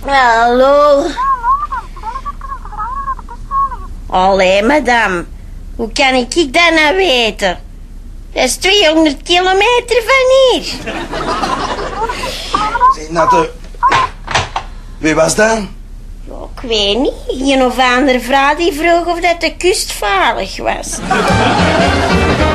Hallo. Allee, madame. Hoe kan ik dat nou weten? Dat is 200 kilometer van hier. Zeg, Natte. Wie was dat? Ja, ik weet niet. Een of andere vrouw die vroeg of dat de kust veilig was.